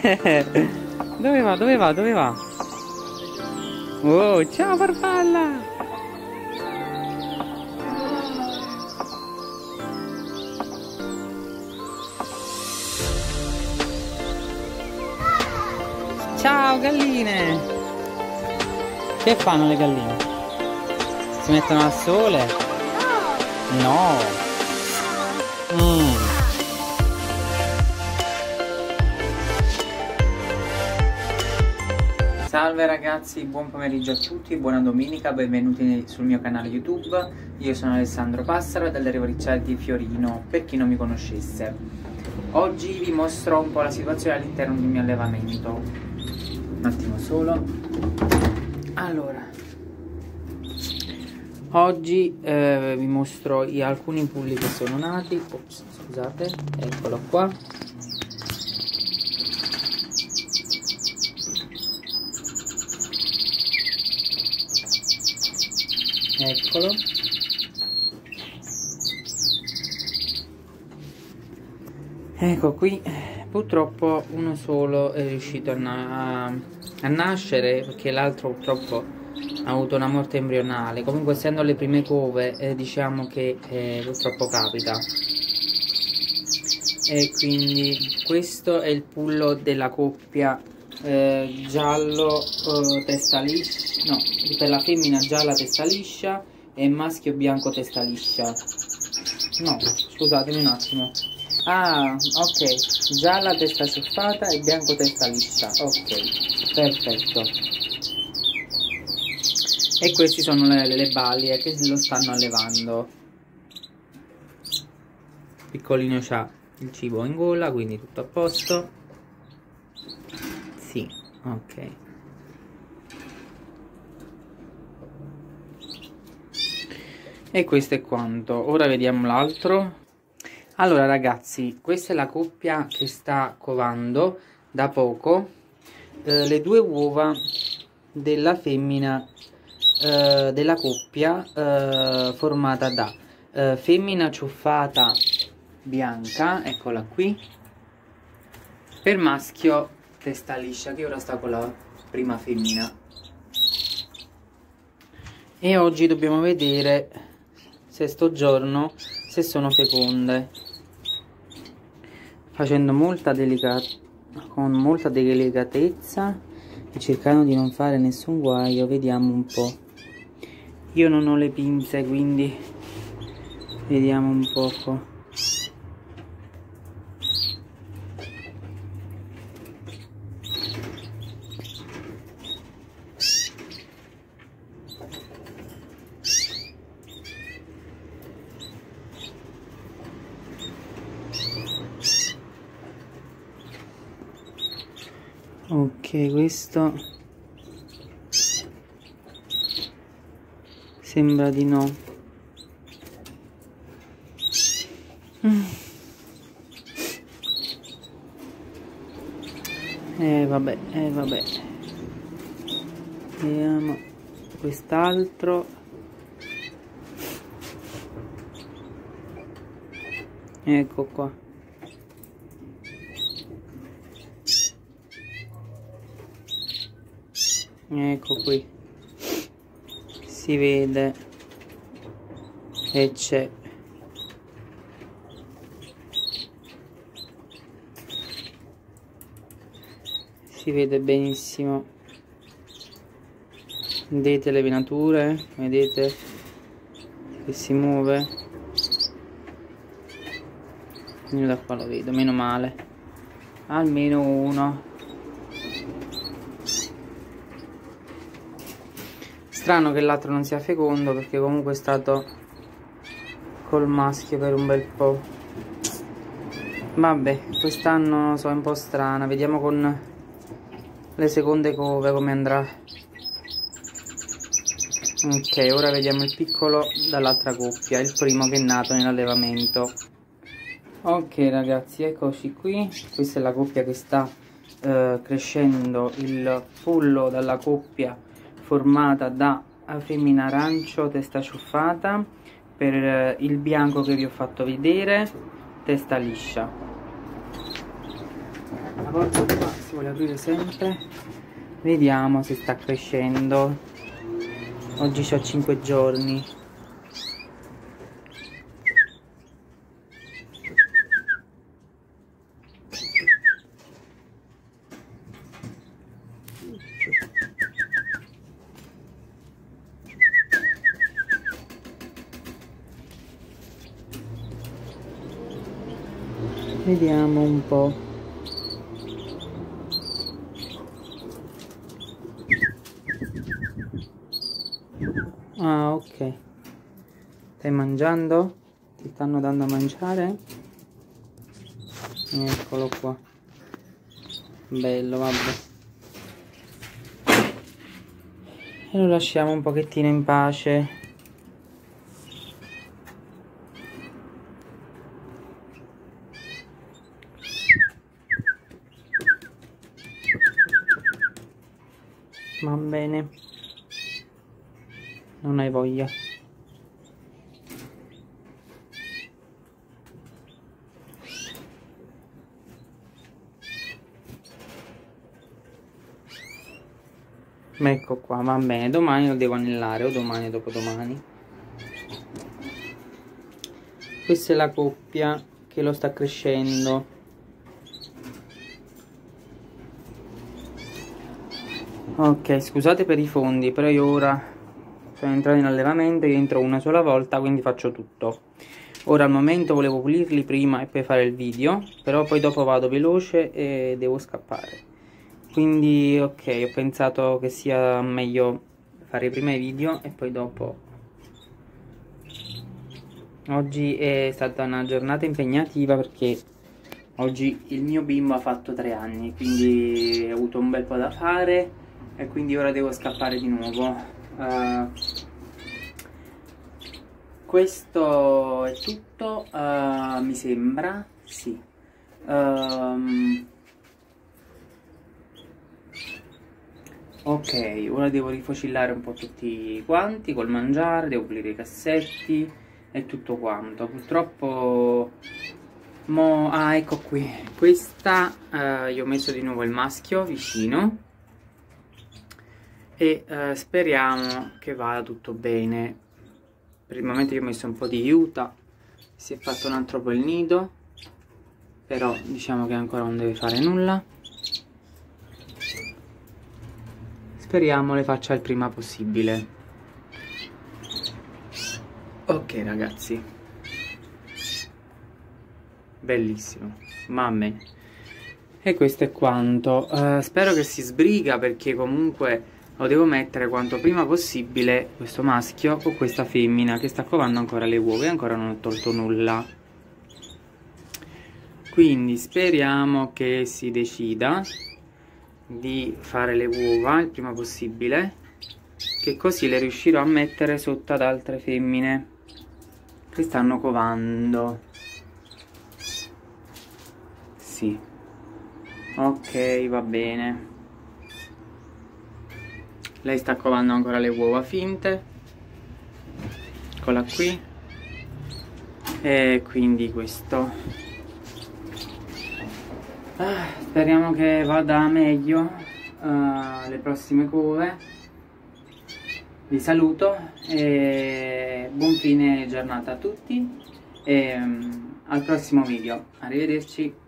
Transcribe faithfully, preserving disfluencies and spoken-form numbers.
Dove va? Dove va? Dove va? Oh, ciao farfalla! Ciao galline! Che fanno le galline? Si mettono al sole? No! Mm. Salve ragazzi, buon pomeriggio a tutti, buona domenica, benvenuti sul mio canale YouTube. Io sono Alessandro Passaro delle Rivoricciate di Fiorino, per chi non mi conoscesse. Oggi vi mostro un po' la situazione all'interno del mio allevamento. Un attimo solo. Allora, oggi eh, vi mostro i, alcuni pulli che sono nati. Ops, scusate, eccolo qua. Eccolo. Ecco qui, purtroppo uno solo è riuscito a, na a nascere, perché l'altro purtroppo ha avuto una morte embrionale. Comunque, essendo le prime cove, eh, diciamo che eh, purtroppo capita. E quindi questo è il pullo della coppia eh, giallo eh, testa liscia, no, per la femmina gialla testa liscia e maschio bianco testa liscia. No, scusatemi un attimo. Ah, ok, gialla testa ciuffata e bianco testa liscia. Ok, perfetto. E questi sono le, le balie che lo stanno allevando. Piccolino c'ha il cibo in gola, quindi tutto a posto. Sì, ok. E questo è quanto. Ora vediamo l'altro. Allora ragazzi, questa è la coppia che sta covando da poco eh, le due uova della femmina eh, della coppia eh, formata da eh, femmina ciuffata bianca, eccola qui, per maschio testa liscia, che ora sta con la prima femmina. E oggi dobbiamo vedere, sesto giorno, se sono feconde, facendo molta delicatezza, con molta delicatezza e cercando di non fare nessun guaio. Vediamo un po'. Io non ho le pinze, quindi vediamo un poco. Ok, questo sembra di no. Mm. Eh vabbè, eh vabbè. Vediamo quest'altro. Ecco qua. Ecco qui, si vede e c'è si vede benissimo. Vedete le venature, vedete che si muove. Io da qua lo vedo, meno male, almeno uno. Strano che l'altro non sia fecondo, perché comunque è stato col maschio per un bel po'. Vabbè, quest'anno so, è un po' strana. Vediamo con le seconde cove come andrà. Ok, ora vediamo il piccolo dall'altra coppia, il primo che è nato nell'allevamento. Ok ragazzi, eccoci qui. Questa è la coppia che sta eh, crescendo il pullo dalla coppia formata da femmina arancio testa ciuffata, per il bianco che vi ho fatto vedere testa liscia. la porta qua si vuole aprire sempre. Vediamo se sta crescendo. Oggi c'ho cinque giorni. Vediamo un po'. Ah, ok. Stai mangiando? Ti stanno dando a mangiare? Eccolo qua. Bello, vabbè. E lo lasciamo un pochettino in pace. Va bene, non hai voglia. Ecco qua, va bene, domani lo devo anellare o domani o dopodomani. Questa è la coppia che lo sta crescendo. Ok, scusate per i fondi, però io ora sono entrato in allevamento, io entro una sola volta, quindi faccio tutto. Ora al momento volevo pulirli prima e poi fare il video, però poi dopo vado veloce e devo scappare. Quindi ok, ho pensato che sia meglio fare prima i video e poi dopo. Oggi è stata una giornata impegnativa perché oggi il mio bimbo ha fatto tre anni, quindi ho avuto un bel po' da fare. E quindi ora devo scappare di nuovo. Uh, questo è tutto, uh, mi sembra, sì. Um, ok, ora devo rifocillare un po' tutti quanti col mangiare, devo pulire i cassetti e tutto quanto. Purtroppo, mo, ah, ecco qui, questa uh, io ho messo di nuovo il maschio vicino. E eh, speriamo che vada tutto bene. Per il momento io ho messo un po' di aiuta, si è fatto un altro po' il nido, però diciamo che ancora non deve fare nulla. Speriamo le faccia il prima possibile. Ok ragazzi, bellissimo, mamme. E questo è quanto. Uh, spero che si sbriga perché comunque lo devo mettere quanto prima possibile, questo maschio o questa femmina che sta covando ancora le uova e ancora non ho tolto nulla. Quindi speriamo che si decida di fare le uova il prima possibile, che così le riuscirò a mettere sotto ad altre femmine che stanno covando. Sì, ok, va bene. Lei sta covando ancora le uova finte, eccola qui, e quindi questo. Ah, speriamo che vada meglio uh, le prossime cove. Vi saluto e buon fine giornata a tutti e um, al prossimo video. Arrivederci.